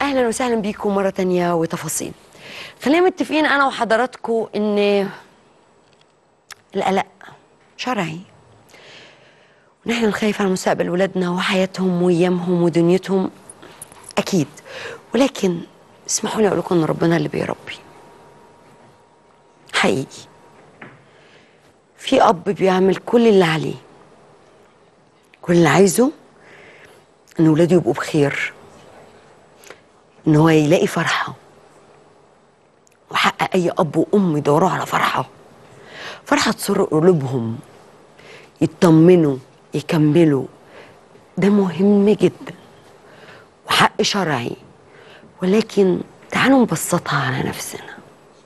اهلا وسهلا بيكم مره تانية وتفاصيل. خلينا متفقين انا وحضراتكم ان القلق شرعي، ونحن نخاف على مستقبل ولادنا وحياتهم وايامهم ودنيتهم اكيد، ولكن اسمحوا لي اقول لكم ان ربنا اللي بيربي حقيقي. في اب بيعمل كل اللي عليه، كل اللي عايزه ان ولاده يبقوا بخير، ان هو يلاقي فرحه، وحق اي اب وام يدوروا على فرحه تسر قلوبهم، يطمنوا يكملوا. ده مهم جدا وحق شرعي، ولكن تعالوا نبسطها على نفسنا.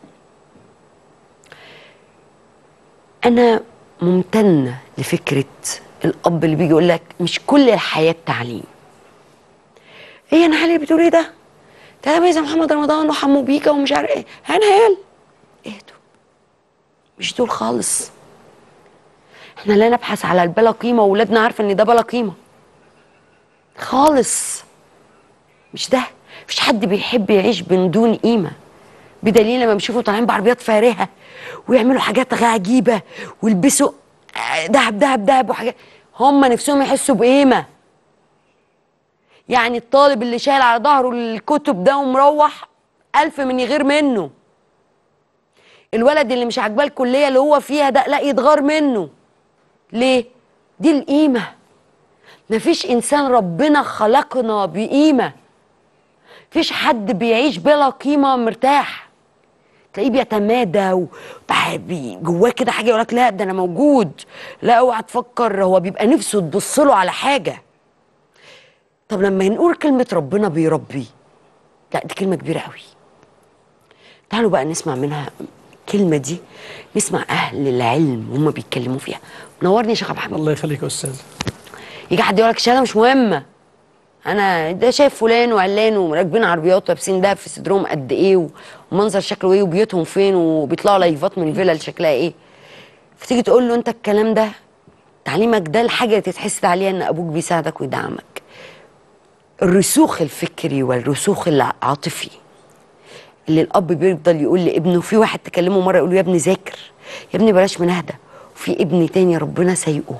انا ممتنه لفكره الاب اللي بيجي يقول لك مش كل الحياه تعليم. ايه انا حالي بتقول ايه ده؟ ده زي محمد رمضان وحمو بيكا ومش عارف ايه. انا عيال اهدوا، مش دول خالص. احنا لا نبحث على البلا قيمه، واولادنا عارفه ان ده بلا قيمه خالص. مش ده. مفيش حد بيحب يعيش من دون قيمه، بدليل لما بيشوفوا طالعين بعربيات فارهه ويعملوا حاجات عجيبه ويلبسوا دهب دهب دهب وحاجات، هم نفسهم يحسوا بقيمه. يعني الطالب اللي شايل على ظهره الكتب ده ومروح ألف من يغير منه. الولد اللي مش عاجباه الكليه اللي هو فيها ده لا يتغار منه. ليه؟ دي القيمه. مفيش انسان ربنا خلقنا بقيمه. مفيش حد بيعيش بلا قيمه مرتاح. تلاقيه بيتمادى جواه كده حاجه يقول لك لا ده انا موجود، لا اوعى تفكر. هو بيبقى نفسه تبص له على حاجه. طب لما نقول كلمه ربنا بيربي، لا دي كلمه كبيره قوي. تعالوا بقى نسمع منها الكلمه دي، نسمع اهل العلم وهم بيتكلموا فيها. منورني يا شيخ عبد الحميد. الله يخليك يا استاذ. يجي حد يقول لك الشهاده مش مهمه، انا ده شايف فلان وعلان وراكبين عربيات ولابسين ده في صدرهم قد ايه ومنظر شكله ايه وبيوتهم فين وبيطلعوا لايفات من فيلا شكلها ايه. فتيجي تقول له انت الكلام ده تعليمك ده الحاجه اللي تتحسد عليها ان ابوك بيساعدك ويدعمك. الرسوخ الفكري والرسوخ العاطفي اللي الاب بيفضل يقول لابنه. في واحد تكلمه مره يقول له يا ابني ذاكر، يا ابني بلاش من هذا. وفي ابن تاني ربنا سايقه،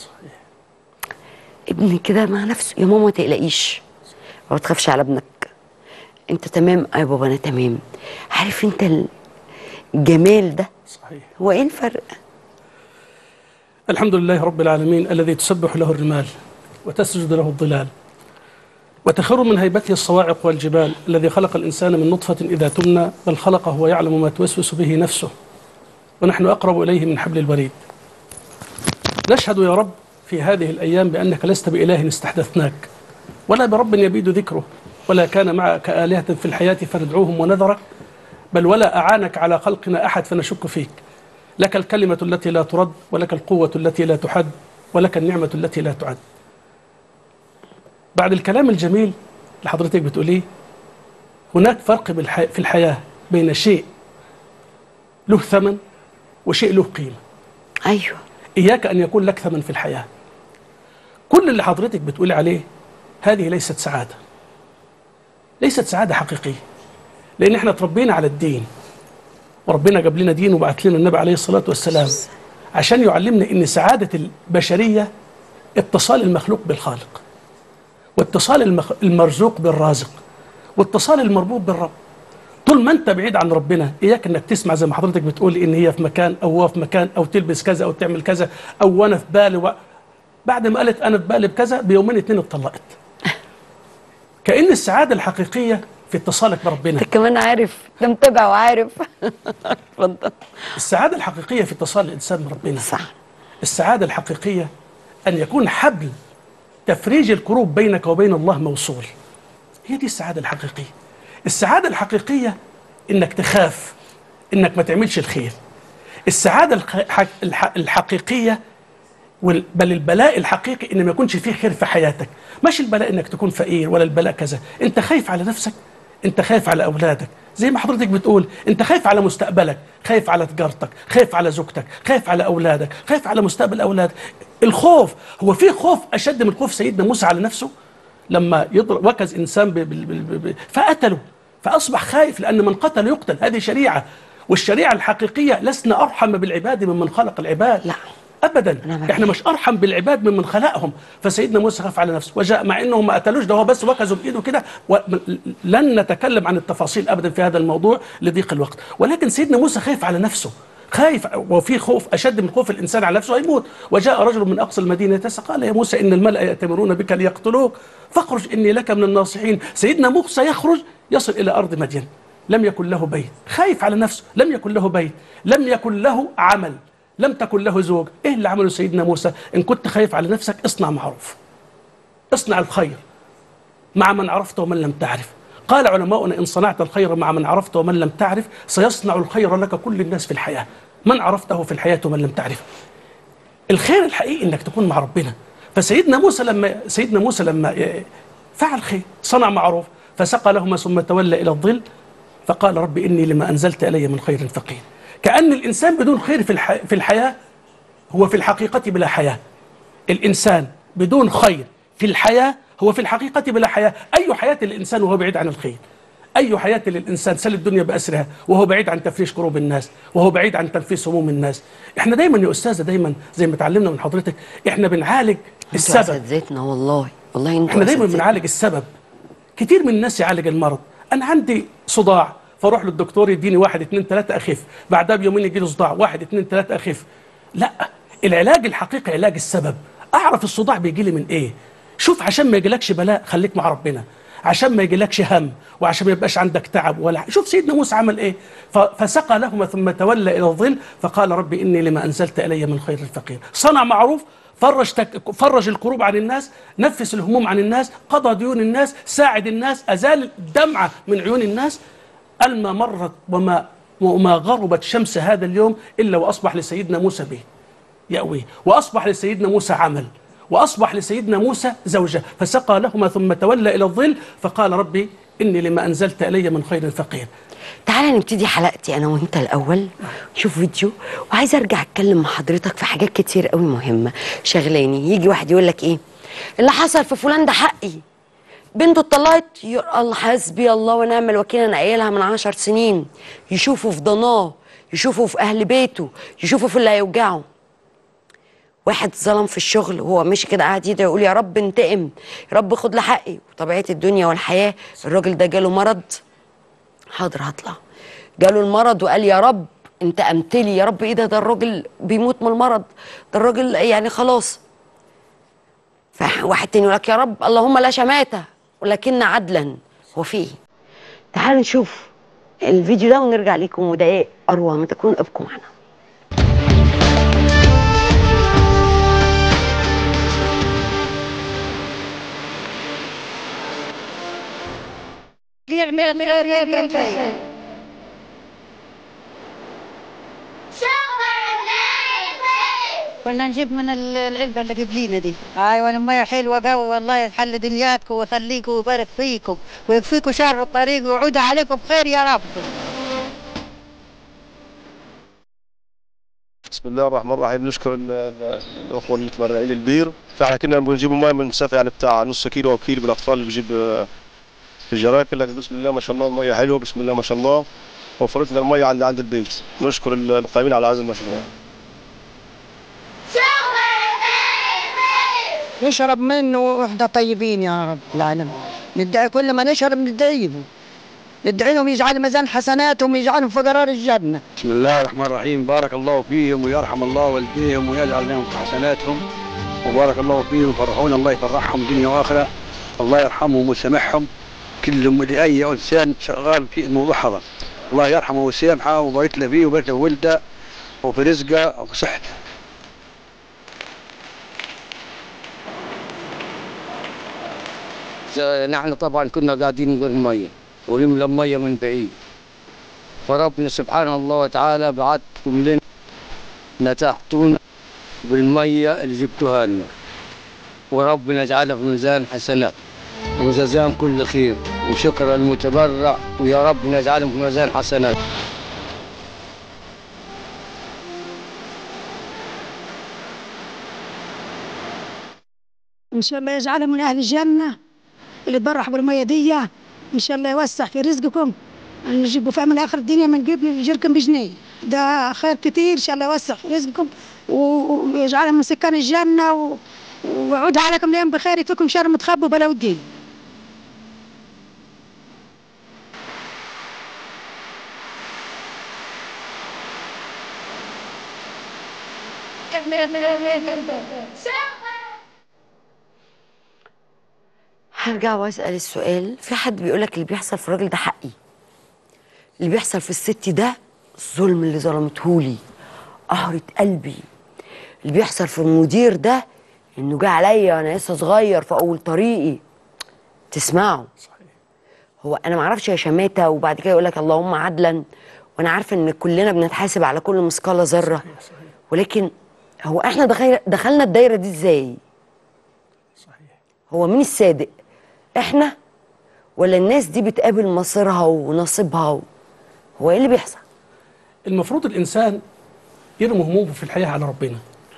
ابن كده مع نفسه يا ماما ما تقلقيش، ما تخافش على ابنك، انت تمام يا بابا انا تمام. عارف انت الجمال ده؟ صحيح. هو ايه الفرق؟ الحمد لله رب العالمين الذي تسبح له الرمال وتسجد له الظلال وتخر من هيبته الصواعق والجبال، الذي خلق الإنسان من نطفة إذا تمنى، بل خلقه ويعلم ما توسوس به نفسه، ونحن أقرب إليه من حبل الوريد. نشهد يا رب في هذه الأيام بأنك لست بإله استحدثناك، ولا برب يبيد ذكره، ولا كان معك آلهة في الحياة فندعوهم ونذرك، بل ولا أعانك على خلقنا أحد فنشك فيك. لك الكلمة التي لا ترد، ولك القوة التي لا تحد، ولك النعمة التي لا تعد. بعد الكلام الجميل اللي حضرتك بتقوليه، هناك فرق في الحياة بين شيء له ثمن وشيء له قيمة. ايوه. إياك أن يكون لك ثمن في الحياة. كل اللي حضرتك بتقولي عليه هذه ليست سعادة، ليست سعادة حقيقية، لأن احنا تربينا على الدين، وربنا جاب لنا دين وبعث لنا النبي عليه الصلاة والسلام عشان يعلمنا إن سعادة البشرية اتصال المخلوق بالخالق، واتصال المرزوق بالرازق، واتصال المربوط بالرب. طول ما انت بعيد عن ربنا اياك انك تسمع زي ما حضرتك بتقول ان هي في مكان او هو في مكان او تلبس كذا او تعمل كذا او انا في بالي بعد ما قالت انا في بالي بكذا بيومين اتنين اتطلقت. كأن السعادة الحقيقية في اتصالك بربنا. انت كمان عارف، ده متابع وعارف. اتفضل. السعادة الحقيقية في اتصال الانسان بربنا. صح. السعادة الحقيقية ان يكون حبل تفريج الكروب بينك وبين الله موصول. هي دي السعادة الحقيقية. السعادة الحقيقية إنك تخاف إنك ما تعملش الخير. السعادة الحقيقية بل البلاء الحقيقي إن ما يكونش فيه خير في حياتك. مش البلاء إنك تكون فقير ولا البلاء كذا، أنت خايف على نفسك، أنت خايف على أولادك زي ما حضرتك بتقول، أنت خايف على مستقبلك، خايف على تجارتك، خايف على زوجتك، خايف على أولادك، خايف على مستقبل أولادك. الخوف، هو في خوف أشد من خوف سيدنا موسى على نفسه؟ لما يضرب وكز إنسان فقتله، فأصبح خايف، لأن من قتل يقتل. هذه شريعة، والشريعة الحقيقية لسنا أرحم بالعباد ممن خلق العباد. لا ابدا، احنا مش ارحم بالعباد ممن خلقهم. فسيدنا موسى خاف على نفسه وجاء، مع انهم ما قتلوش، ده هو بس وكزوا بايده كده. لن نتكلم عن التفاصيل ابدا في هذا الموضوع لضيق الوقت، ولكن سيدنا موسى خايف على نفسه، خايف، وفي خوف اشد من خوف الانسان على نفسه، هيموت. وجاء رجل من اقصى المدينه يسعى قال يا موسى ان الملأ يأتمرون بك ليقتلوك فاخرج اني لك من الناصحين. سيدنا موسى يخرج يصل الى ارض مدين، لم يكن له بيت، خايف على نفسه، لم يكن له بيت، لم يكن له عمل، لم تكن له زوج. ايه اللي عمله سيدنا موسى؟ ان كنت خايف على نفسك اصنع معروف، اصنع الخير مع من عرفت ومن لم تعرف. قال علماؤنا ان صنعت الخير مع من عرفت ومن لم تعرف سيصنع الخير لك كل الناس في الحياة، من عرفته في الحياة ومن لم تعرف. الخير الحقيقي انك تكون مع ربنا. فسيدنا موسى لما فعل خير، صنع معروف، فسقى لهما ثم تولى الى الظل فقال رب اني لما انزلت الي من خير فقير. كأن الإنسان بدون خير في الحياة هو في الحقيقة بلا حياة. الإنسان بدون خير في الحياة هو في الحقيقة بلا حياة. أي حياة للإنسان وهو بعيد عن الخير؟ أي حياة للإنسان سل الدنيا بأسرها وهو بعيد عن تفريش كروب الناس، وهو بعيد عن تنفيس هموم الناس؟ إحنا دايما يا أستاذة، دايما زي ما اتعلمنا من حضرتك، إحنا بنعالج السبب. انتوا اساتذتنا والله انتوا إحنا دايما بنعالج السبب. كتير من الناس يعالج المرض. أنا عندي صداع فاروح للدكتور يديني 1 2 3 اخف، بعدها بيومين يجي لي صداع 1 2 3 اخف. لا، العلاج الحقيقي علاج السبب. اعرف الصداع بيجي لي من ايه. شوف، عشان ما يجيلكش بلاء خليك مع ربنا، عشان ما يجيلكش هم، وعشان ما يبقاش عندك تعب ولا. شوف سيدنا موسى عمل ايه، فسقى لهما ثم تولى الى الظل فقال ربي اني لما انزلت الي من خير فقير. صنع معروف، فرج الكروب عن الناس، نفس الهموم عن الناس، قضى ديون الناس، ساعد الناس، ازال الدمعه من عيون الناس. ما مرت وما غربت شمس هذا اليوم إلا وأصبح لسيدنا موسى به يأويه، وأصبح لسيدنا موسى عمل، وأصبح لسيدنا موسى زوجة. فسقى لهما ثم تولى إلى الظل فقال ربي إني لما أنزلت إلي من خير فقير. تعالى نبتدي حلقتي أنا وأنت الأول، نشوف فيديو، وعايزة أرجع أتكلم مع حضرتك في حاجات كتير قوي مهمة شغلاني. يجي واحد يقول لك إيه اللي حصل في فلان ده حقي، بنته اتطلقت، الله حسبي الله ونعم الوكيل، انا قايلها من 10 سنين. يشوفوا في ضناه، يشوفوا في اهل بيته، يشوفوا في اللي هيوجعه. واحد ظلم في الشغل وهو ماشي كده قاعد يدعي يقول يا رب انتقم، يا رب خد لي حقي. وطبيعه الدنيا والحياه الراجل ده جاله مرض، حاضر هطلع، جاله المرض وقال يا رب انتقمت لي، يا رب ايه ده الراجل بيموت من المرض، ده الراجل يعني خلاص. فواحد تاني يقول لك يا رب اللهم لا شماتة ولكن عدلا. هو في ايه؟ تعالوا نشوف الفيديو ده ونرجع لكم ودقائق اروع ما تكون. ابقوا معنا. كنا نجيب من العلبة اللي قبلينا دي. ايوه المية حلوة قوي والله، يحل دنياتكم ويخليكم ويبارك فيكم ويكفيكم شر الطريق ويعود عليكم بخير يا رب. بسم الله الرحمن الرحيم. نشكر الاخوه المتبرعين البير. فاحنا كنا بنجيب ميه من مسافه يعني بتاع نص كيلو او كيلو بالاطفال اللي بيجيب في الجراكن، لكن بسم الله ما شاء الله الميه حلوه، بسم الله ما شاء الله، وفرت لنا الميه عند البيت. نشكر القائمين على هذا المشروع. نشرب منه واحنا طيبين يا رب العالمين. ندعي كل ما نشرب ندعيهم، ندعي لهم يجعل ميزان حسناتهم ويجعلهم في قرار الجنه. بسم الله الرحمن الرحيم. بارك الله فيهم ويرحم الله والديهم ويجعل لهم في حسناتهم، وبارك الله فيهم فرحون، الله يفرحهم دنيا واخره، الله يرحمهم ويسامحهم. كل اي انسان شغال في الموضوع هذا الله يرحمه ويسامحه ويبارك له فيه ويبارك له ولده وفي رزقه وفي صحته. نحن طبعا كنا قاعدين نقول الميه ونملى الميه من بعيد، فربنا سبحانه الله وتعالى بعتكم لنا نتحتونا بالميه اللي جبتوها لنا، وربنا يجعلها في ميزان حسنات وجزاهم كل خير، وشكرا المتبرع، ويا رب نجعلهم في ميزان حسنات. ان شاء الله يجعلهم من اهل الجنه اللي تبرح بالمية دي ان شاء الله يوسع في رزقكم، نجيبوا في من اخر الدنيا ما نجيب يجيلكم بجنيه، ده خير كتير ان شاء الله يوسع في رزقكم ويجعلهم من سكان الجنه ويعود عليكم اليوم بخير، يكفيكم شر متخبوا بلا ودين. هرجع واسال السؤال، في حد بيقولك اللي بيحصل في الراجل ده حقي، اللي بيحصل في الست ده الظلم اللي ظلمتهولي، قهرة قلبي، اللي بيحصل في المدير ده انه جه عليا وانا لسه صغير في اول طريقي. تسمعوا؟ هو انا ما اعرفش يا شماته، وبعد كده يقول لك اللهم عدلا، وانا عارفه ان كلنا بنتحاسب على كل مثقال ذره، ولكن هو احنا دخلنا الدايره دي ازاي؟ هو مين الصادق؟ احنا ولا الناس دي بتقابل مصيرها ونصيبها؟ هو ايه اللي بيحصل؟ المفروض الانسان يرمي همومه في الحياه على ربنا،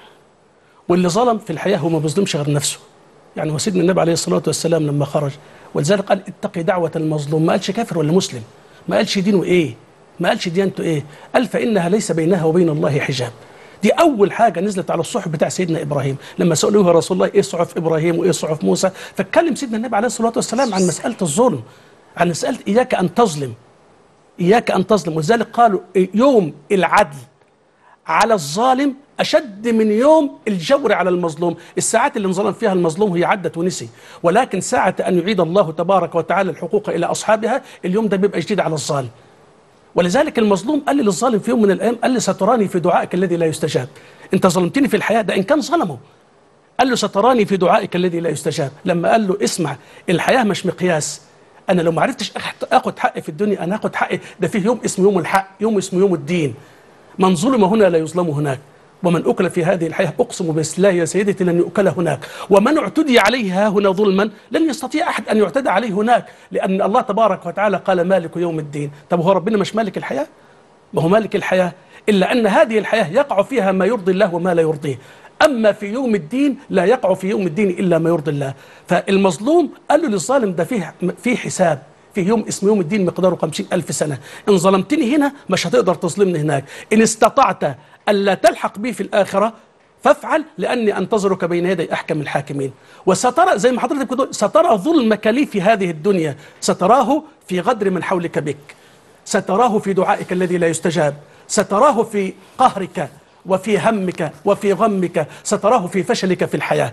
واللي ظلم في الحياه هو ما بيظلمش غير نفسه. يعني وسيدنا النبي عليه الصلاه والسلام لما خرج، ولذلك قال اتقي دعوه المظلوم، ما قالش كافر ولا مسلم، ما قالش دينه ايه، ما قالش ديانته ايه، قال فانها ليس بينها وبين الله حجاب. دي اول حاجه نزلت على الصحف بتاع سيدنا ابراهيم، لما سالوه يا رسول الله ايه صحف ابراهيم وايه صحف موسى، فاتكلم سيدنا النبي عليه الصلاه والسلام عن مساله الظلم، عن مساله اياك ان تظلم، اياك ان تظلم. ولذلك قالوا يوم العدل على الظالم أشد من يوم الجور على المظلوم. الساعات اللي انظلم فيها المظلوم هي عدت ونسي، ولكن ساعة أن يعيد الله تبارك وتعالى الحقوق إلى أصحابها اليوم ده بيبقى جديد على الظالم. ولذلك المظلوم قال للظالم في يوم من الأيام، قال لي ستراني في دعائك الذي لا يستجاب. أنت ظلمتني في الحياة، ده إن كان ظلمه قال له ستراني في دعائك الذي لا يستجاب. لما قال له اسمع، الحياة مش مقياس، أنا لو ما عرفتش أخد حقي في الدنيا أنا هاخد حقي ده فيه يوم اسمه يوم الحق، يوم اسمه يوم الدين. من ظلم هنا لا يظلم هناك، ومن أكل في هذه الحياة أقسم باسم الله يا سيدتي لن يؤكل هناك، ومن اعتدي عليه ها هنا ظلما لن يستطيع أحد أن يعتدى عليه هناك، لأن الله تبارك وتعالى قال مالك يوم الدين. طب هو ربنا مش مالك الحياة؟ ما هو مالك الحياة، إلا أن هذه الحياة يقع فيها ما يرضي الله وما لا يرضيه، أما في يوم الدين لا يقع في يوم الدين إلا ما يرضي الله. فالمظلوم قال له للظالم ده فيه حساب، في يوم اسمه يوم الدين مقداره 50,000 سنة، إن ظلمتني هنا مش هتقدر تظلمني هناك، إن استطعت ألا تلحق بي في الآخرة فافعل لأني أنتظرك بين يدي أحكم الحاكمين. وسترى زي ما حضرتك بتقول، سترى ظلمك لي في هذه الدنيا، ستراه في غدر من حولك بك، ستراه في دعائك الذي لا يستجاب، ستراه في قهرك وفي همك وفي غمك، ستراه في فشلك في الحياة.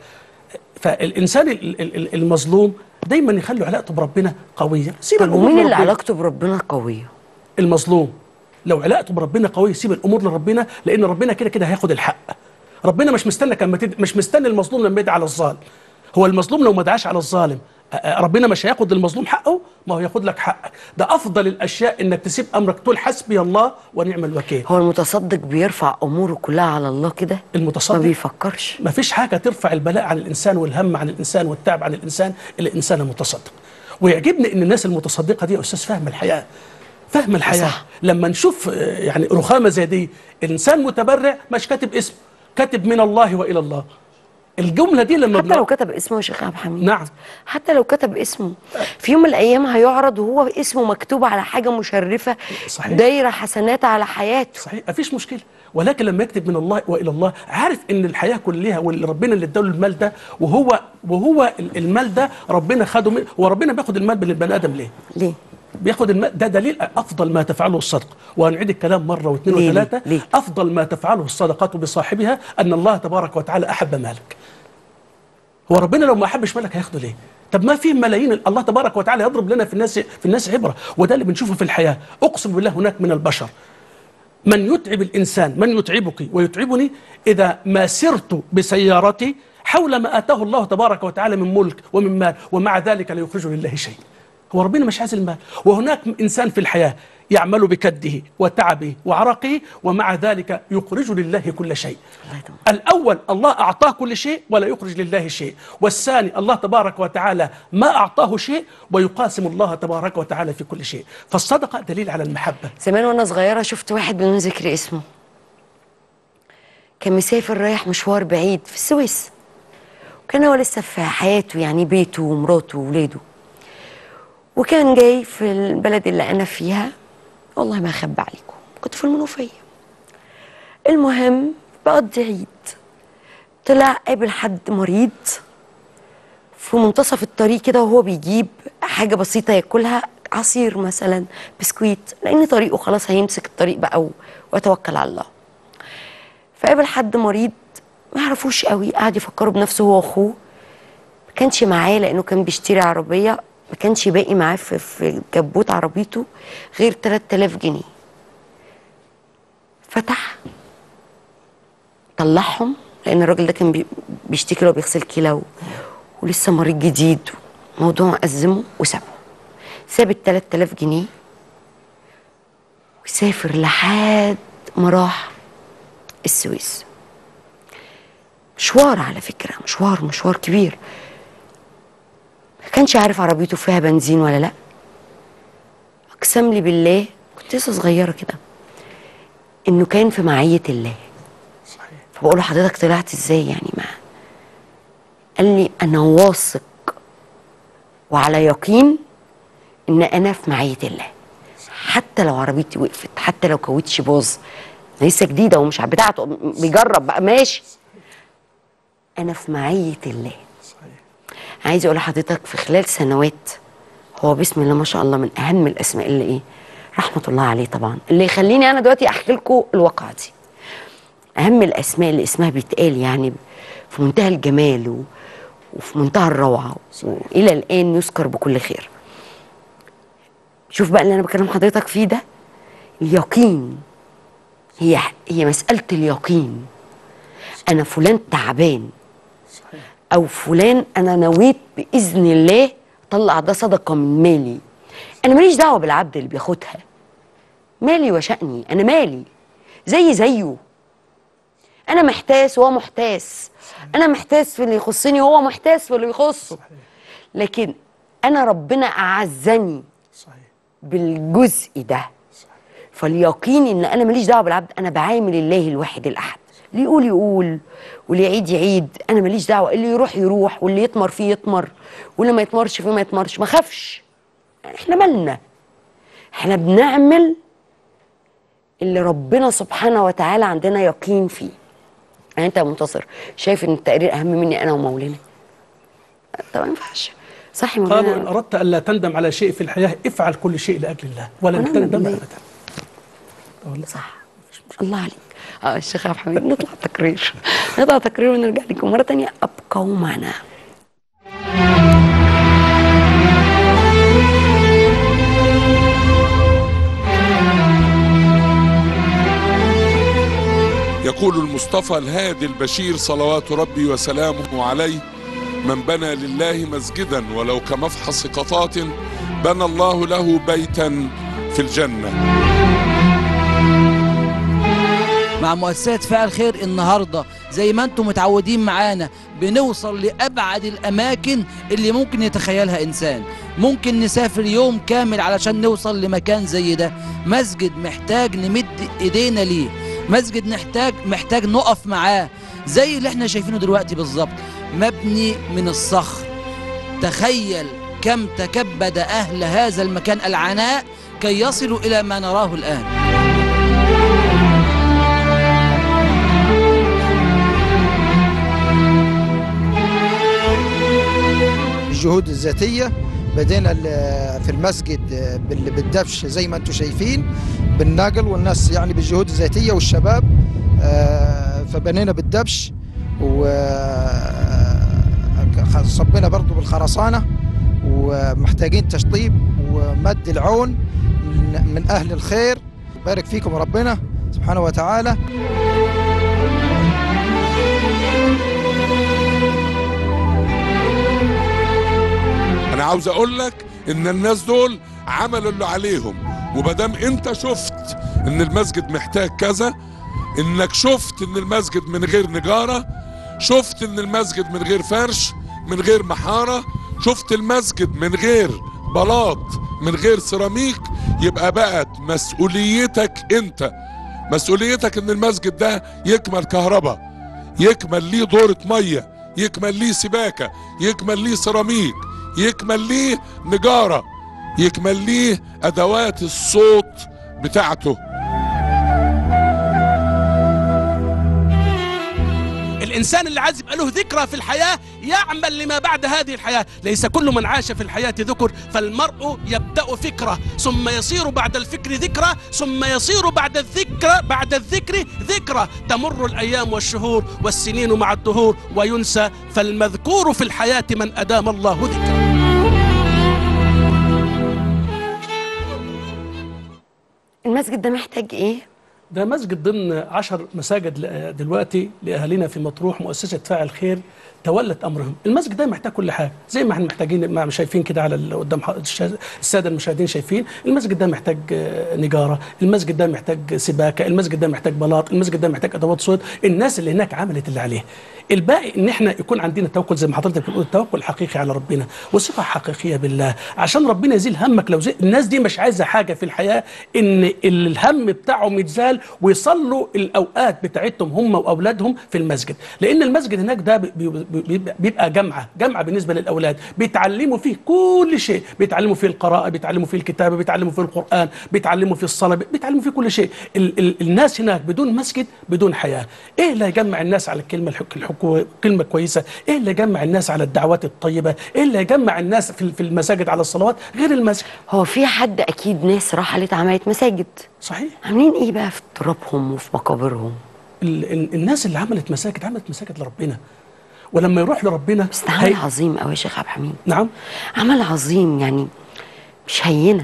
فالإنسان المظلوم دايما يخلي علاقته بربنا قوية. سيب طب ومين اللي علاقته بربنا قوية؟ المظلوم. لو علاقته بربنا قوية سيب الأمور لربنا، لأن ربنا كده كده هياخد الحق. ربنا مش مستنى مش مستني المظلوم لما يدعي على الظالم. هو المظلوم لو ما دعاش على الظالم ربنا مش هياخد للمظلوم حقه، ما هو ياخد لك حقك. ده أفضل الأشياء إنك تسيب أمرك تقول حسبي الله ونعم الوكيل. هو المتصدق بيرفع أموره كلها على الله كده؟ المتصدق ما بيفكرش. ما فيش حاجة ترفع البلاء عن الإنسان والهم عن الإنسان والتعب عن الإنسان إلا الإنسان المتصدق. ويعجبني إن الناس المتصدقة دي يا أستاذ فاهم الحياة، فهم الحياة. صح. لما نشوف يعني رخامة زي دي، إنسان متبرع مش كاتب اسمه، كاتب من الله وإلى الله. الجملة دي لما حتى لو كتب اسمه يا شيخ عبد الحميد، نعم، حتى لو كتب اسمه في يوم من الأيام هيعرض وهو اسمه مكتوب على حاجة مشرفة. صحيح. دايرة حسنات على حياته. صحيح، مفيش مشكلة. ولكن لما يكتب من الله وإلى الله، عارف إن الحياة كلها وربنا اللي اداله المال ده، وهو المال ده ربنا خده منه. وربنا بياخد المال من البني آدم ليه؟ ليه؟ بياخد المال ده دليل أفضل ما تفعله الصدقة. وهنعيد الكلام مرة واثنين وثلاثة. ليه؟ أفضل ما تفعله الصدقات بصاحبها أن الله تبارك وتعالى أحب مالك. هو ربنا لو ما أحبش مالك هياخده ليه؟ طب ما في ملايين، الله تبارك وتعالى يضرب لنا في الناس عبرة، وده اللي بنشوفه في الحياة. أقسم بالله هناك من البشر من يتعب الإنسان، من يتعبك ويتعبني إذا ما سرت بسيارتي حول ما آتاه الله تبارك وتعالى من ملك ومن مال، ومع ذلك لا يخرج لله شيء. هو ربنا مش عايز المال. وهناك إنسان في الحياة يعمل بكده وتعبه وعرقه ومع ذلك يخرج لله كل شيء. الأول الله أعطاه كل شيء ولا يخرج لله شيء، والثاني الله تبارك وتعالى ما أعطاه شيء ويقاسم الله تبارك وتعالى في كل شيء. فالصدقة دليل على المحبة. زمان وأنا صغيرة شفت واحد بدون ذكر اسمه كان مسافر رايح مشوار بعيد في السويس، وكان هو لسه في حياته، يعني بيته ومراته وولاده. وكان جاي في البلد اللي انا فيها، والله ما اخبي عليكم كنت في المنوفيه. المهم بقضي عيد، طلع قابل حد مريض في منتصف الطريق كده، وهو بيجيب حاجه بسيطه ياكلها، عصير مثلا، بسكويت، لان طريقه خلاص هيمسك الطريق بقى ويتوكل على الله. فقابل حد مريض ما يعرفوش قوي، قعد يفكروا بنفسه هو واخوه، ما كانش معاه لانه كان بيشتري عربيه، ما كانش باقي معاه في كبوت عربيته غير 3000 جنيه. فتح طلعهم، لان الراجل ده كان بيشتكي له بيغسل كلى ولسه مريض جديد، موضوع أزمه وسابه. ساب ال 3000 جنيه وسافر لحد ما راح السويس. مشوار على فكرة، مشوار كبير. ما كانش عارف عربيته فيها بنزين ولا لا. أقسم لي بالله كنت لسه صغيرة كده إنه كان في معية الله. فبقول له حضرتك طلعت إزاي يعني معاه؟ قال لي أنا واثق وعلى يقين إن أنا في معية الله، حتى لو عربيتي وقفت، حتى لو كاوتش باظ، لسه جديدة ومش بتاعته بيجرب بقى ماشي، أنا في معية الله. عايز أقول لحضرتك في خلال سنوات هو بسم الله ما شاء الله من أهم الأسماء اللي إيه، رحمة الله عليه طبعا، اللي يخليني أنا دلوقتي أحكي لكم الواقعة دي. أهم الأسماء اللي اسمها بيتقال يعني في منتهى الجمال وفي منتهى الروعة، وإلى الآن يذكر بكل خير. شوف بقى اللي أنا بكلم حضرتك فيه ده، اليقين. هي مسألة اليقين. أنا فلان تعبان، أو فلان أنا نويت بإذن الله أطلع ده صدقة من مالي، أنا ماليش دعوة بالعبد اللي بياخدها، مالي وشأني، أنا مالي زيه. أنا محتاس وهو محتاس، أنا محتاس في اللي يخصني وهو محتاس في اللي يخصه، لكن أنا ربنا أعزني بالجزء ده. فاليقين إن أنا ماليش دعوة بالعبد، أنا بعامل الله الواحد الأحد، اللي يقول واللي يعيد، أنا ماليش دعوة، اللي يروح واللي يطمر فيه يطمر واللي ما يطمرش فيه ما يطمرش، ما خافش. إحنا مالنا، إحنا بنعمل اللي ربنا سبحانه وتعالى عندنا يقين فيه. يعني انت يا منتصر شايف ان التقرير اهم مني انا ومولانا؟ طب ما ينفعش، صح يا مولانا؟ قالوا ان اردت الا تندم على شيء في الحياه افعل كل شيء لاجل الله ولن تندم ابدا. صح، الله عليك. الشيخ عبد الحميد، نطلع تقرير ونرجع لكم مره ثانيه، ابقوا معنا. يقول المصطفى الهادي البشير صلوات ربي وسلامه عليه: من بنى لله مسجدا ولو كمفحص قطات بنى الله له بيتا في الجنة. مع مؤسسات فاعل خير النهارده زي ما انتم متعودين معانا بنوصل لأبعد الأماكن اللي ممكن يتخيلها إنسان. ممكن نسافر يوم كامل علشان نوصل لمكان زي ده. مسجد محتاج نمد إيدينا ليه، مسجد محتاج نقف معاه زي اللي احنا شايفينه دلوقتي بالظبط، مبني من الصخر. تخيل كم تكبد أهل هذا المكان العناء كي يصلوا إلى ما نراه الآن. الجهود الذاتية بدينا في المسجد بالدبش زي ما انتم شايفين بالنقل، والناس يعني بالجهود الذاتية والشباب، فبنينا بالدبش وصبينا برضو بالخرسانة، ومحتاجين تشطيب ومد العون من أهل الخير. بارك فيكم ربنا سبحانه وتعالى. انا عاوز اقول لك ان الناس دول عملوا اللي عليهم، ومادام انت شفت ان المسجد محتاج كذا، انك شفت ان المسجد من غير نجارة، شفت ان المسجد من غير فرش، من غير محارة، شفت المسجد من غير بلاط، من غير سيراميك، يبقى بقت مسؤوليتك انت، مسؤوليتك ان المسجد ده يكمل كهرباء، يكمل ليه دورة مية، يكمل ليه سباكة، يكمل ليه سيراميك، يكمل ليه نجارة. يكمل ليه ادوات الصوت بتاعته. الإنسان اللي عايز يبقى له ذكرى في الحياة يعمل لما بعد هذه الحياة. ليس كل من عاش في الحياة ذكر، فالمرء يبدأ فكرة ثم يصير بعد الفكر ذكرى ثم يصير بعد الذكر ذكرى. تمر الأيام والشهور والسنين مع الدهور وينسى، فالمذكور في الحياة من أدام الله ذكرى. المسجد ده محتاج ايه؟ ده مسجد ضمن 10 مساجد دلوقتي لأهالينا في مطروح. مؤسسة فاعل خير تولت أمرهم. المسجد ده محتاج كل حاجة زي ما احنا محتاجين، ما شايفين كده على قدام السادة المشاهدين شايفين. المسجد ده محتاج نجارة، المسجد ده محتاج سباكة، المسجد ده محتاج بلاط، المسجد ده محتاج أدوات صوت. الناس اللي هناك عملت اللي عليه. الباقي ان احنا يكون عندنا توكل زي ما حضرتك بتقول، توكل حقيقي على ربنا وثقه حقيقيه بالله عشان ربنا يزيل همك. لو الناس دي مش عايزه حاجه في الحياه ان الهم بتاعهم يتزال ويصلوا الاوقات بتاعتهم هم واولادهم في المسجد، لان المسجد هناك ده بيبقى جامعه بالنسبه للاولاد، بيتعلموا فيه كل شيء، بيتعلموا فيه القراءه، بيتعلموا فيه الكتابه، بيتعلموا فيه القران، بيتعلموا فيه الصلاه، بيتعلموا فيه كل شيء. الناس هناك بدون مسجد بدون حياه. ايه اللي يجمع الناس على الكلمه كلمة كويسة؟ ايه اللي يجمع الناس على الدعوات الطيبة؟ ايه اللي يجمع الناس في المساجد على الصلوات غير المسجد؟ هو في حد اكيد ناس رحلت عملت مساجد. صحيح. عاملين ايه بقى في ترابهم وفي مقابرهم؟ الناس اللي عملت مساجد لربنا، ولما يروح لربنا بس ده عمل عظيم قوي يا شيخ عبد الحميد. نعم، عمل عظيم يعني مش هينه.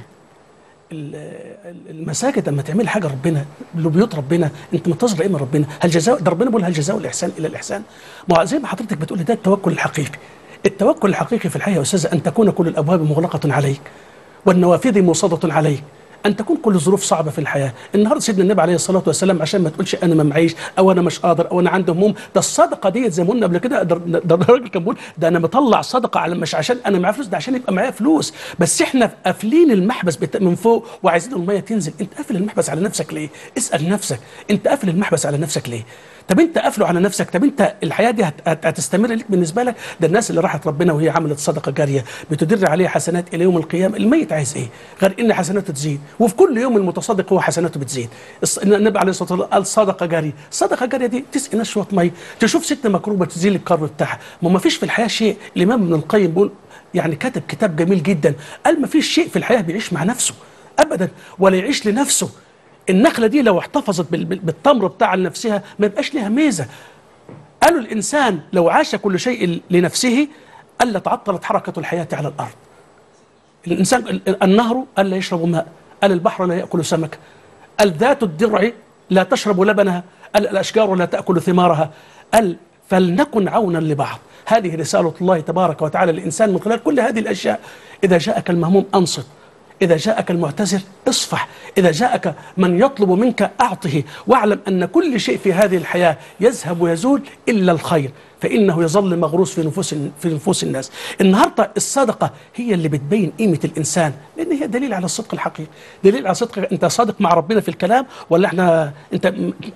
المساجد لما تعمل حاجه ربنا لبيوت ربنا، انت منتظر ايه من ربنا؟ هل جزاء ده ربنا بيقول هل جزاء الاحسان الا الاحسان؟ ما زي ما حضرتك بتقول ده التوكل الحقيقي. التوكل الحقيقي في الحياه يا استاذ ان تكون كل الابواب مغلقه عليك والنوافذ موصده عليك، ان تكون كل الظروف صعبه في الحياه. النهارده سيدنا النبي عليه الصلاه والسلام عشان ما تقولش انا ما معيش او انا مش قادر او انا عندي هموم، ده الصدقه ديت زي ما قلنا قبل كده، ده الراجل كان بيقول ده انا مطلع صدقه على مش عشان انا معايا فلوس، ده عشان يبقى معايا فلوس. بس احنا قافلين المحبس من فوق وعايزين الميه تنزل. انت قافل المحبس على نفسك ليه؟ اسال نفسك انت قافل المحبس على نفسك ليه؟ طب انت قافله على نفسك، طب انت الحياه دي هتستمر لك بالنسبه لك؟ ده الناس اللي راحت ربنا وهي عملت صدقه جاريه بتدر عليها حسنات الى يوم القيامه. الميت عايز ايه غير ان حسناته تزيد؟ وفي كل يوم المتصدق هو حسناته بتزيد. النبي عليه الصلاه والسلام قال صدقه جاريه. الصدقه الجاريه دي تسقي ناس شويه ميه، تشوف ست مكروبه تزيل الكرب بتاعها. ما فيش في الحياه شيء. الامام ابن القيم بيقول يعني كتب كتاب جميل جدا، قال ما فيش شيء في الحياه بيعيش مع نفسه ابدا ولا يعيش لنفسه. النخله دي لو احتفظت بالتمر بتاع نفسها ما يبقاش لها ميزه. قالوا الإنسان لو عاش كل شيء لنفسه ألا تعطلت حركة الحياة على الأرض. الإنسان النهر ألا يشرب ماء، قال البحر لا يأكل سمك، قال ذات الدرع لا تشرب لبنها، قال الأشجار لا تأكل ثمارها، قال فلنكن عونا لبعض. هذه رسالة الله تبارك وتعالى للإنسان من خلال كل هذه الأشياء. إذا جاءك المهموم أنصت، إذا جاءك المعتذر اصفح، إذا جاءك من يطلب منك أعطه، واعلم أن كل شيء في هذه الحياة يذهب ويزول إلا الخير، فإنه يظل مغروس في نفوس الناس. النهاردة الصدقة هي اللي بتبين قيمة الإنسان، لأن هي دليل على الصدق الحقيقي، دليل على صدق. أنت صادق مع ربنا في الكلام ولا أنت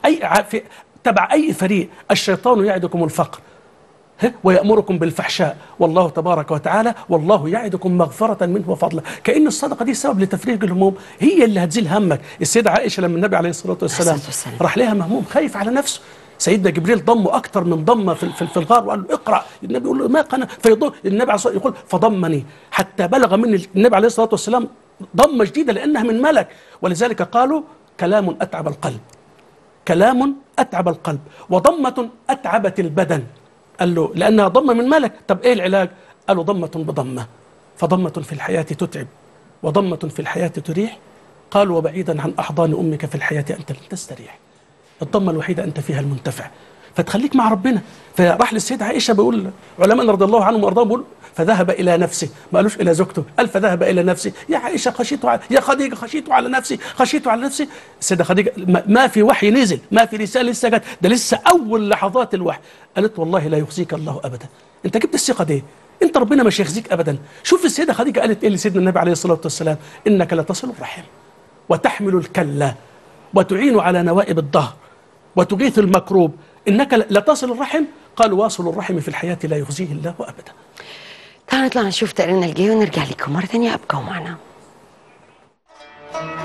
تبع أي فريق؟ الشيطان يعدكم الفقر ويأمركم بالفحشاء والله تبارك وتعالى والله يعدكم مغفرة منه وفضلا. كأن الصدقة دي سبب لتفريج الهموم، هي اللي هتزيل همك. السيدة عائشة لما النبي عليه الصلاة والسلام راح لها مهموم خايف على نفسه، سيدنا جبريل ضمه أكثر من ضمه في الغار وقال له اقرأ. النبي يقول له ما قنا، فيضم النبي عليه الصلاة والسلام يقول فضمني حتى بلغ مني النبي عليه الصلاة والسلام ضمة جديدة لأنها من ملك. ولذلك قالوا كلام أتعب القلب، كلام أتعب القلب، وضمة أتعبت البدن. قال له لأنها ضمة من ملك. طب إيه العلاج؟ قالوا ضمة بضمة، فضمة في الحياة تتعب وضمة في الحياة تريح. قالوا وبعيدا عن أحضان أمك في الحياة أنت لن تستريح. الضمة الوحيدة أنت فيها المنتفع، فتخليك مع ربنا. فراح للسيدة عائشة بيقول علماء رضي الله عنهم وأرضاهم بيقول فذهب إلى نفسه، ما قالوش إلى زوجته، قال فذهب إلى نفسه. يا عائشة يا خديجة خشيت على نفسي، خشيت على نفسي. السيدة خديجة ما في وحي نزل، ما في رسالة لسه جت، ده لسه أول لحظات الوحي. قالت والله لا يخزيك الله أبدا. أنت جبت الثقة دي، أنت ربنا مش يخزيك أبدا. شوف السيدة خديجة قالت إيه لسيدنا النبي عليه الصلاة والسلام؟ إنك لتصل الرحم وتحمل الكلة وتعين على نوائب الدهر وتغيث المكروب، إنك لتصل الرحم. قال واصل الرحم في الحياة لا يخزيه الله أبدا. تعالوا نطلع نشوف تقريرنا الجاي ونرجع لكم مرة ثانية. أبقوا معنا.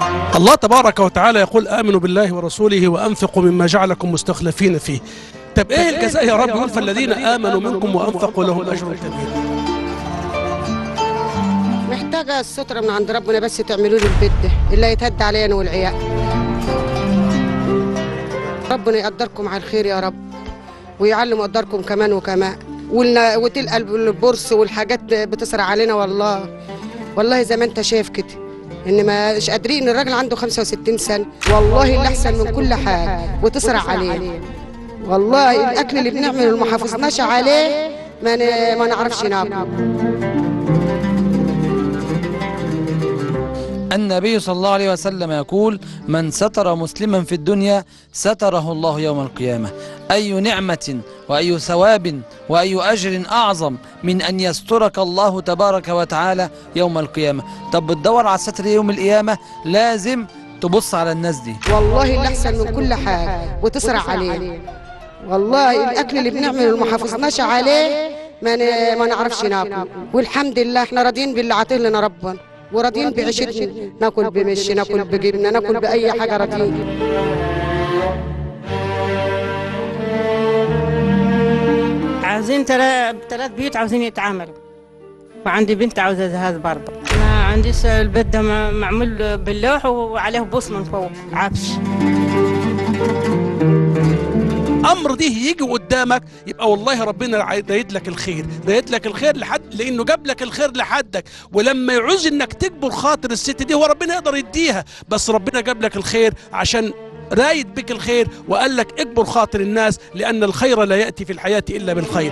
الله تبارك وتعالى يقول آمنوا بالله ورسوله وأنفقوا مما جعلكم مستخلفين فيه. طب إيه الجزاء يا رب؟ يقول فالذين آمنوا منكم وأنفقوا لهم أجر كبير. محتاجة السترة من عند ربنا، بس تعملوا لي البيت ده اللي يتهدى عليا أنا والعيال. ربنا يقدركم على الخير يا رب، ويعلم قدركم كمان وكمان. وتلقى البورس والحاجات بتسرع علينا والله زي ما انت شايف كده، ان مش قادرين. الراجل عنده 65 سنة والله اللي احسن من كل حاجة وتسرع عليه. والله الاكل اللي بنعمله ما حافظناش عليه ما نعرفش ناكل. النبي صلى الله عليه وسلم يقول: من ستر مسلما في الدنيا ستره الله يوم القيامة. أي نعمة وأي ثواب وأي أجر أعظم من أن يسترك الله تبارك وتعالى يوم القيامة. طب بتدور على الستر يوم القيامة، لازم تبص على الناس دي. والله اللي أحسن من كل حاجة وتسرع عليه. والله الأكل اللي بنعمله ما حافظناش عليه ما نعرفش ناكل. والحمد لله احنا راضيين باللي عاطيه لنا ربنا، وراضيين بعيشتنا، ناكل بمشي، ناكل بجبنه، ناكل باي حاجه، راضيين. عاوزين ثلاث بيوت عاوزين يتعاملوا، وعندي بنت عاوزه جهاز برضه. انا عندي البيت ده معمول باللوح وعليه بوص من فوق عفش. امر دي يجي قدامك يبقى والله ربنا دايد لك الخير، دايد لك الخير لانه جاب لك الخير لحدك. ولما يعوز انك تكبر خاطر الست دي هو ربنا يقدر يديها، بس ربنا جاب لك الخير عشان رايد بك الخير، وقال لك اكبر خاطر الناس، لان الخير لا ياتي في الحياه الا بالخير.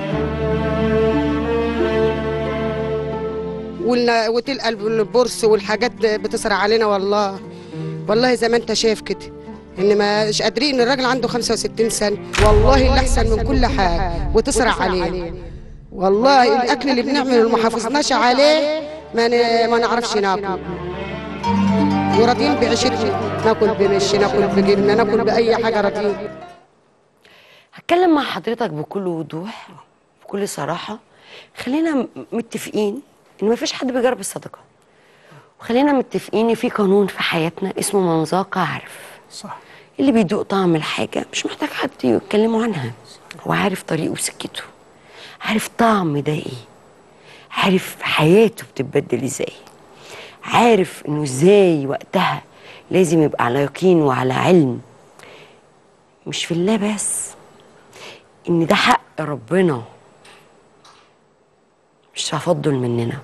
وتلقى البورس والحاجات بتسرع علينا والله زي ما انت شايف كده، ان مش قادرين. الراجل عنده 65 سنة والله اللي احسن من كل حاجة وتسرع عليه. والله الاكل اللي بنعمله ما حافظناش عليه ما نعرفش ناكل. وراضيين بعيشتنا، ناكل بمشي، ناكل بجبنه، ناكل باي حاجه، راضيين. هتكلم مع حضرتك بكل وضوح بكل صراحه. خلينا متفقين ان مفيش حد بيجرب الصدقه، وخلينا متفقين ان في قانون في حياتنا اسمه من ذاق عرف. صح. اللي بيدوق طعم الحاجه مش محتاج حد يتكلموا عنها، هو عارف طريقه وسكته، عارف طعم ده ايه، عارف حياته بتتبدل ازاي، عارف انه ازاي وقتها لازم يبقى على يقين وعلى علم، مش في الله بس، ان ده حق ربنا مش تفضل مننا.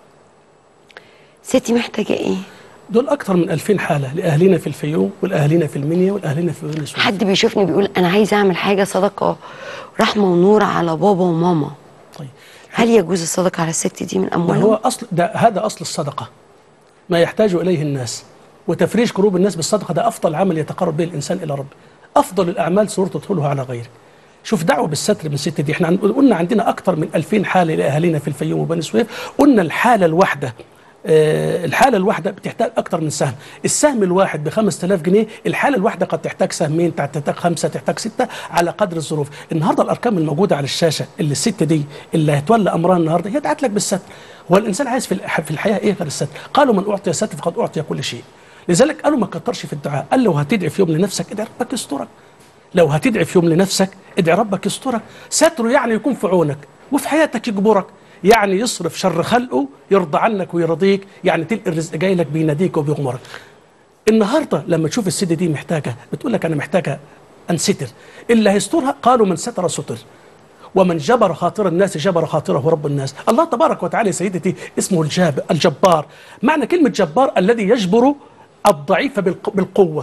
ستي محتاجه ايه؟ دول اكتر من 2000 حاله لاهالينا في الفيوم والاهالينا في المنيا والاهالينا في بني سويف. حد بيشوفني بيقول انا عايز اعمل حاجه صدقه رحمه ونور على بابا وماما. طيب هل يجوز الصدقه على الست دي من اموالهم؟ هو هذا اصل الصدقه، ما يحتاج اليه الناس، وتفريج كروب الناس بالصدقه ده افضل عمل يتقرب به الانسان الى ربه. افضل الاعمال سرور تدخلها على غيره. شوف دعوه بالستر من الست دي، احنا قلنا عندنا اكتر من 2000 حاله لاهالينا في الفيوم وبني سويف. قلنا الحاله الواحده بتحتاج اكتر من سهم. السهم الواحد ب 5000 جنيه، الحاله الواحده قد تحتاج سهمين، تحتاج 5، تحتاج 6 على قدر الظروف. النهارده الارقام الموجوده على الشاشه اللي الست دي اللي هتولى امرها النهارده هي دعت لك بالستر. هو الانسان عايز في الحياه ايه غير الستر؟ قالوا من اعطي ستر فقد اعطي كل شيء. لذلك قالوا ما تكترش في الدعاء، قال لو هتدعي في يوم لنفسك ادعي ربك يسترك. لو هتدعي في يوم لنفسك ادعي ربك يسترك. ستره يعني يكون في عونك وفي حياتك يجبرك، يعني يصرف شر خلقه، يرضى عنك ويرضيك، يعني تلقى الرزق جاي لك بيناديك وبيغمرك. النهارده لما تشوف الست دي محتاجه، بتقول لك انا محتاجه انستر، اللي هيسترها قالوا من ستر ستر، ومن جبر خاطر الناس جبر خاطره رب الناس. الله تبارك وتعالى سيدتي اسمه الجبار. معنى كلمه جبار الذي يجبر الضعيف بالقوه،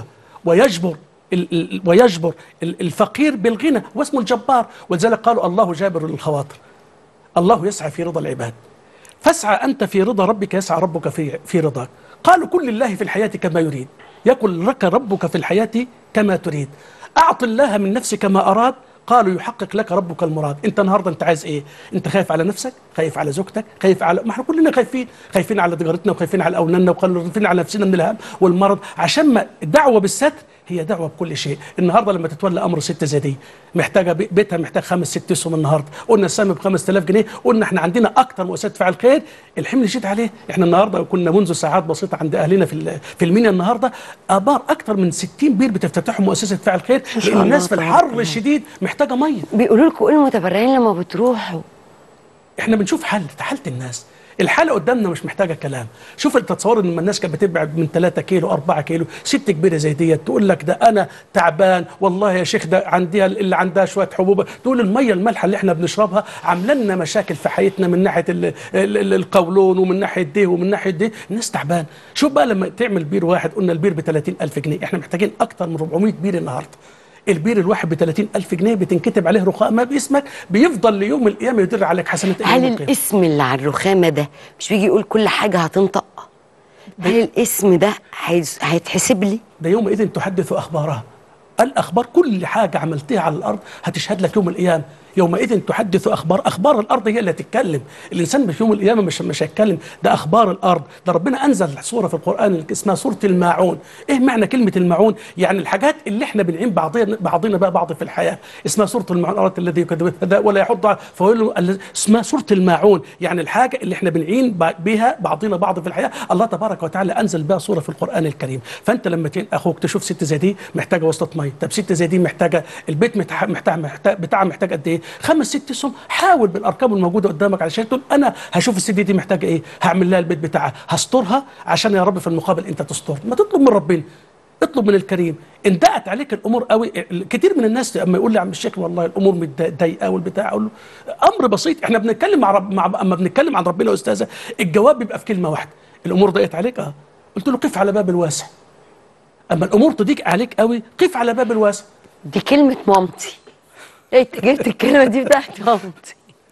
ويجبر الفقير بالغنى، واسمه الجبار. ولذلك قالوا الله جابر للخواطر، الله يسعى في رضا العباد، فاسعى أنت في رضا ربك يسعى ربك في رضاك. قالوا كل الله في الحياة كما يريد، يكن لك ربك في الحياة كما تريد. أعط الله من نفسك ما أراد، قالوا يحقق لك ربك المراد. أنت النهاردة أنت عايز إيه؟ أنت خايف على نفسك؟ خايف على زوجتك، خايف على، ما احنا كلنا خايفين، خايفين على تجارتنا وخايفين على اولادنا وخايفين على نفسنا من الهم والمرض. عشان ما الدعوه بالستر هي دعوه بكل شيء. النهارده لما تتولى امر ست زي دي محتاجه بيتها محتاج 5 6 اسهم. النهارده قلنا السهم ب 5000 جنيه، قلنا احنا عندنا اكتر مؤسسات فعل خير الحمل شيت عليه. احنا النهارده كنا منذ ساعات بسيطه عند اهلنا في المنيا النهارده ابار اكتر من 60 بير بتفتتحوا مؤسسه فعل خير، لان الناس في الحر الشديد محتاجه ميه. بيقولوا لكم ايه المتبرعين لما بتروحوا؟ احنا بنشوف حاله الناس. الحاله قدامنا مش محتاجه كلام. شوف انت تصور ان الناس كانت بتبعد من 3 كيلو 4 كيلو، ست كبيره زي ديت تقول لك ده انا تعبان والله يا شيخ، ده عندها اللي عندها شويه حبوب، تقول الميه المالحه اللي احنا بنشربها عامله لنا مشاكل في حياتنا من ناحيه القولون ومن ناحيه دي ومن ناحيه دي، الناس تعبان. شوف بقى لما تعمل بير واحد، قلنا البير ب 30000 جنيه، احنا محتاجين اكتر من 400 بير النهارده. البير الواحد ب 30000 جنيه بتنكتب عليه رخامه باسمك، بيفضل ليوم القيامه يدر عليك حسنات. هل الاسم اللي على الرخامه ده مش بيجي يقول كل حاجه هتنطق؟ هل الاسم ده هيتحسب لي؟ ده يومئذ تحدث اخبارها. الاخبار كل حاجه عملتها على الارض هتشهد لك يوم القيامه. يومئذ تحدث اخبار الارض هي اللي هتتكلم. الانسان في يوم القيامه مش هيتكلم، ده اخبار الارض. ده ربنا انزل سوره في القران اسمها سوره الماعون. ايه معنى كلمه الماعون؟ يعني الحاجات اللي احنا بنعين بعضنا بقى بعض في الحياه. اسمها سوره الماعون، أراد الذي يكذب ولا يحض فويل. اسمها سوره الماعون، يعني الحاجه اللي احنا بنعين بها بعضنا بعض في الحياه، الله تبارك وتعالى انزل بها سوره في القران الكريم. فانت لما تعين اخوك تشوف ست زي دي محتاجه وسطه ميه، طب ست زي دي محتاجه البيت محتاج قد ايه؟ 5 6 اسهم. حاول بالارقام الموجوده قدامك علشان تقول انا هشوف الست دي محتاجه ايه، هعمل لها البيت بتاعها، هسترها عشان يا رب في المقابل انت تستر. ما تطلب من ربنا، اطلب من الكريم. ان ضاقت عليك الامور قوي، كتير من الناس اما يقول لي يا عم الشيخ والله الامور متضايقه والبتاع، اقول له امر بسيط. احنا بنتكلم اما بنتكلم عن ربنا يا استاذه الجواب بيبقى في كلمه واحده. الامور ضاقت عليك؟ قلت له قف على باب الواسع. اما الامور تضيق عليك قوي قف على باب الواسع. دي كلمه مامتي. انت جبت الكلمه دي بتاعت مامتي.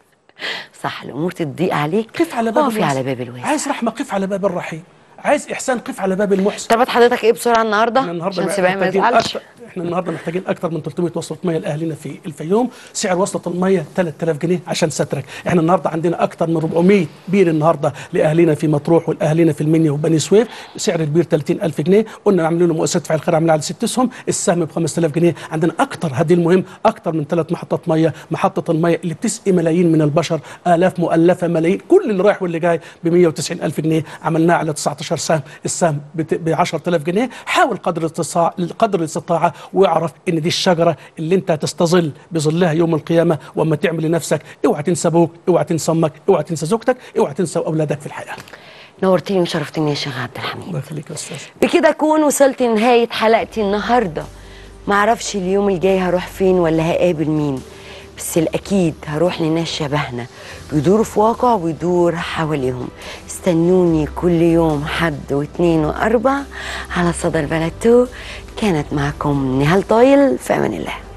صح، الامور تضيق عليك قف على باب الواسع. على باب الواسع. عايز رحمه قف على باب الرحيم، عايز احسان قف على باب المحسن. طلبات حضرتك ايه بسرعه النهارده؟ عشان سباعي ما يزعلش. احنا النهارده محتاجين اكتر من 300 وصله ميه لاهالينا في الفيوم. سعر وصله الميه 3000 جنيه عشان سترك. احنا النهارده عندنا اكتر من 400 بير النهارده لاهالينا في مطروح والاهالينا في المنيا وبني سويف. سعر البير 30000 جنيه. قلنا عاملين له مؤسسه فعل خير عاملين على 6 اسهم، السهم ب 5000 جنيه. عندنا اكتر، هذه المهم، اكتر من 3 محطات ميه. محطه الميه اللي بتسقي ملايين من البشر، الاف مؤلفه ملايين، كل اللي رايح واللي جاي ب 190000 جنيه. عملناها على 19 سهم، السهم ب 10000 جنيه. حاول قدر الاستطاعه واعرف ان دي الشجره اللي انت هتستظل بظلها يوم القيامه. واما تعمل لنفسك اوعى تنسى ابوك، اوعى تنسى امك، اوعى تنسى زوجتك، اوعى تنسى اولادك في الحياه. نورتني وشرفتني يا شيخ عبد الحميد. الله يخليك يا استاذ. بكده اكون وصلت لنهايه حلقتي النهارده. معرفش اليوم الجاي هروح فين ولا هقابل مين، بس الاكيد هروح لناس شبهنا بيدوروا في واقع ويدور حواليهم. استنوني كل يوم حد واثنين واربع على صدى البلد 2. كانت معكم نهال طايل، في امان الله.